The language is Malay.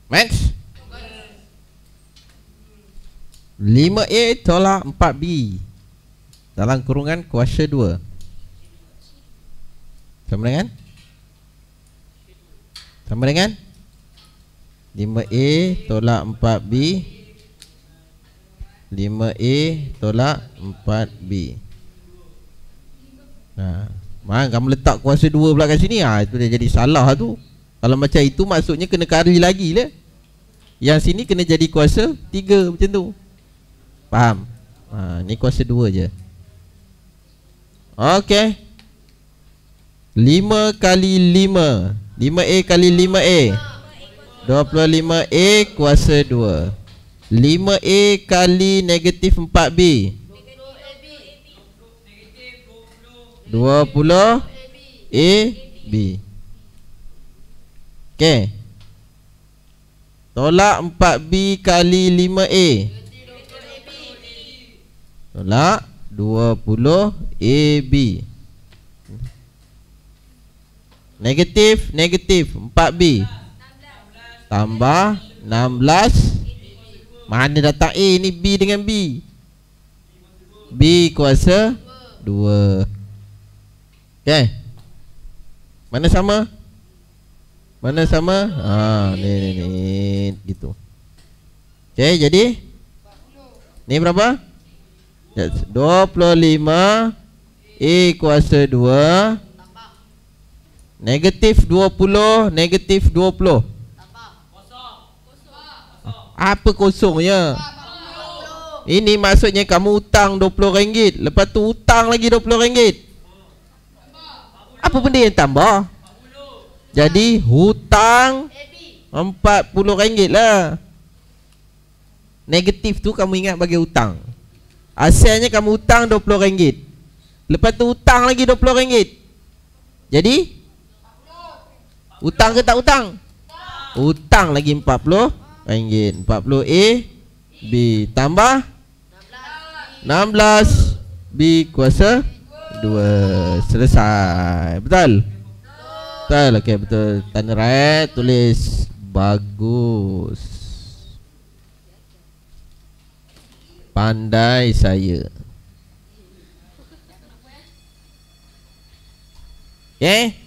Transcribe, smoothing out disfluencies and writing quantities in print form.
Max 5A tolak 4B dalam kurungan kuasa 2 sama dengan 5A tolak 4B 5A tolak 4B. Mak, kamu letak kuasa 2 pula kat sini. Itu dia jadi salah tu. Kalau macam itu maksudnya kena kari lagi lah. Yang sini kena jadi kuasa 3 macam tu. Faham? Ni kuasa 2 je. Okey. 5 kali 5 5A kali 5A 25A kuasa 2. 5A kali negatif 4B 20AB. Okey. Tolak 4B kali 5A tolak 20AB. Negatif 4B tambah 16. Mana datang A ni, B dengan B. B kuasa 2. Okay. Mana sama? Ni gitu. Okay, jadi ni berapa? 25 A kuasa 2 negatif 20 negatif 20. Apa kosongnya? Ini maksudnya kamu hutang RM20, lepas tu hutang lagi RM20. Apa benda yang tambah? Jadi hutang RM40 lah. Negatif tu kamu ingat bagi hutang. Asalnya kamu hutang RM20, lepas tu hutang lagi RM20. Jadi hutang ke tak hutang? Hutang lagi RM40. 40A B tambah 16 B kuasa 2. Selesai. Betul? Betul. Okey, betul. Tanda right, tulis bagus. Pandai saya. Okay.